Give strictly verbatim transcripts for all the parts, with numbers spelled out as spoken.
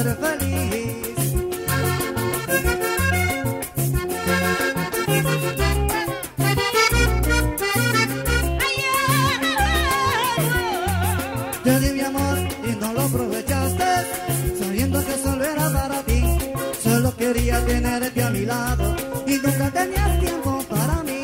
ser feliz. Te di mi amor y no lo aprovechaste, sabiendo que solo era para ti. Solo quería tenerte a mi lado y nunca tenías tiempo para mí.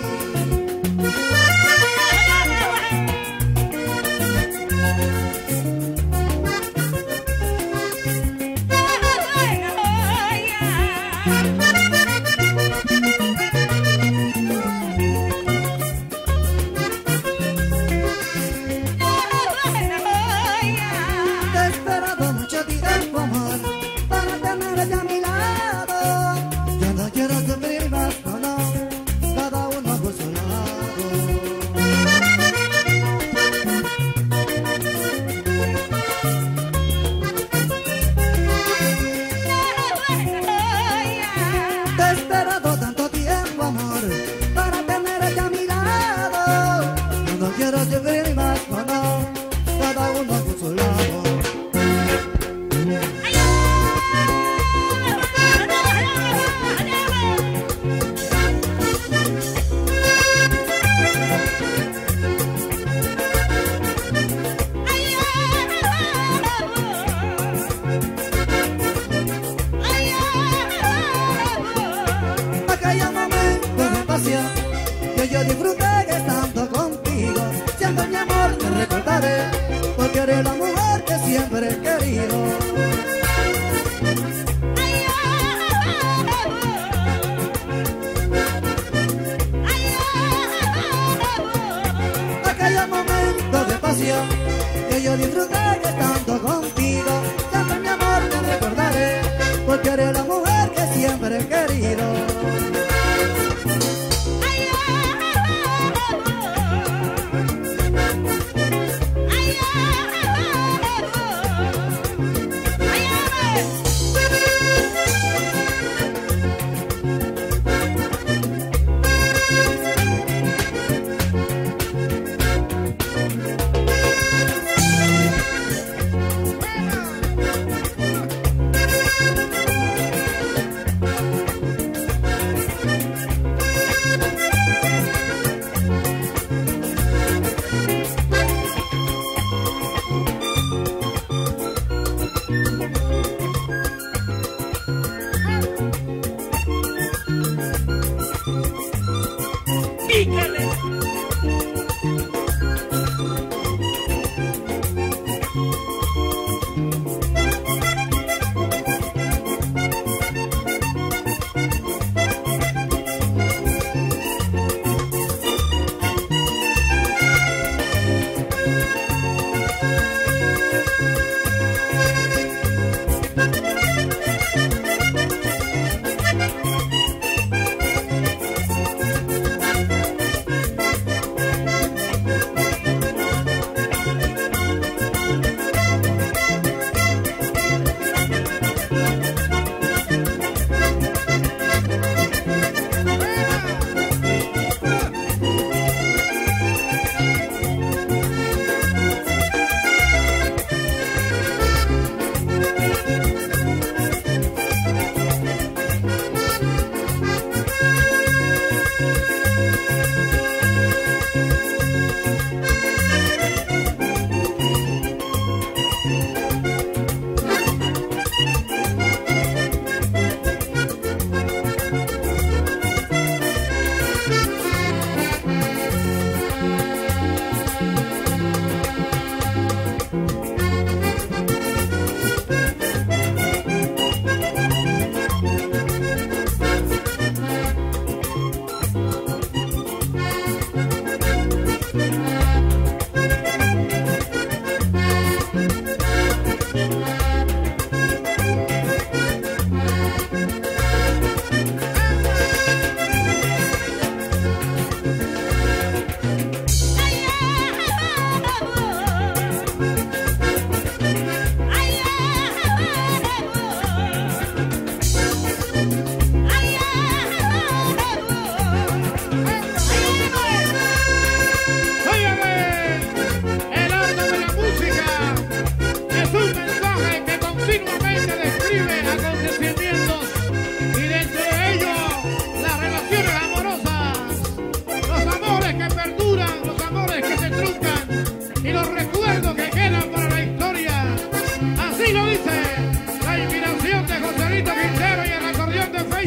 Que yo disfruté estando contigo, siempre mi amor te recordaré, porque eres la mujer que siempre he querido. Aquellos momentos de pasión que yo disfruté estando contigo, siempre mi amor te recordaré, porque eres la mujer que siempre he querido. Pícale.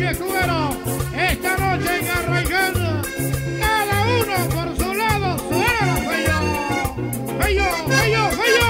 viejo Cubero, esta noche en Arraigana, cada uno por su lado, suena feyo, feyo, feyo, feyo.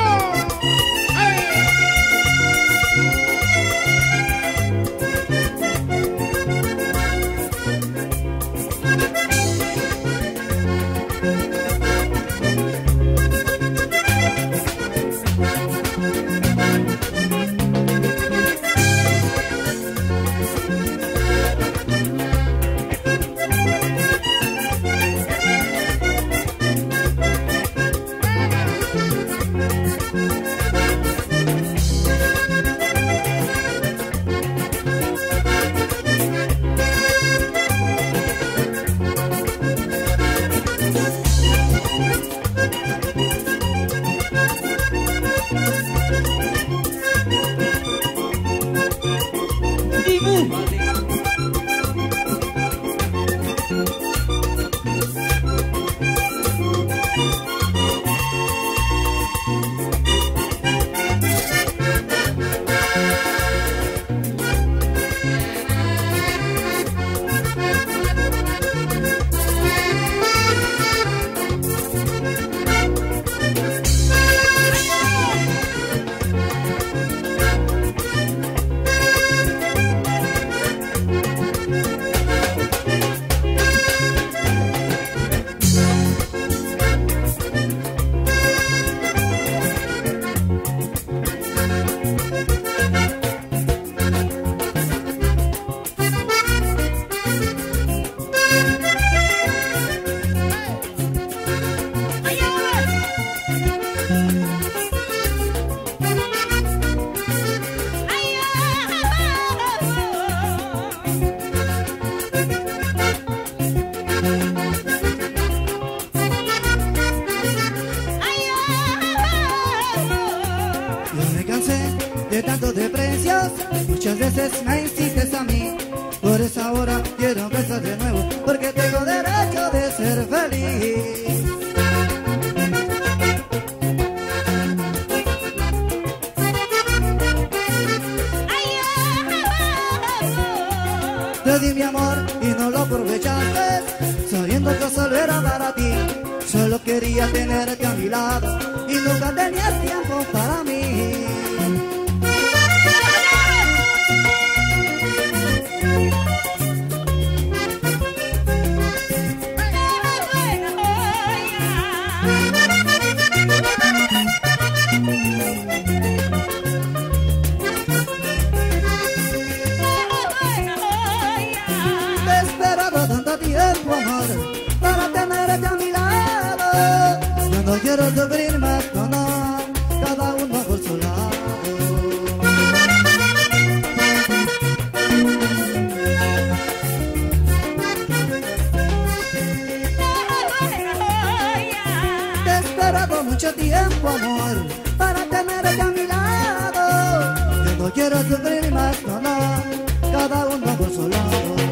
De tantos desprecios, muchas veces me insistes a mí. Por esa hora quiero empezar de nuevo, porque tengo derecho de ser feliz. Te di mi amor y no lo aprovechaste, sabiendo que solo era para ti. Solo quería tenerte a mi lado y nunca tenías tiempo para mí. No quiero sufrir más, no, no, cada uno por su lado. Te he esperado mucho tiempo, amor, para tenerte a mi lado. Yo no quiero sufrir más, no, no, cada uno por su lado.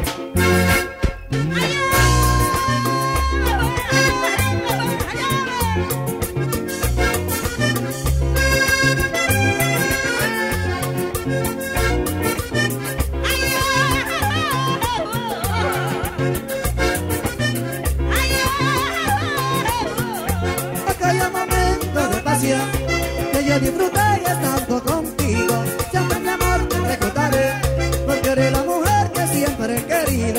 Que yo disfruté estando contigo. Siempre mi amor te recordaré, porque eres la mujer que siempre he querido.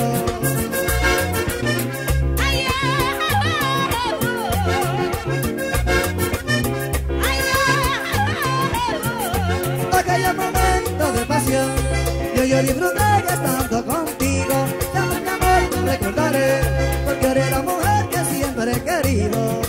Aquellos momentos de pasión que yo disfruté estando contigo. Siempre mi amor te recordaré, porque eres la mujer que siempre he querido.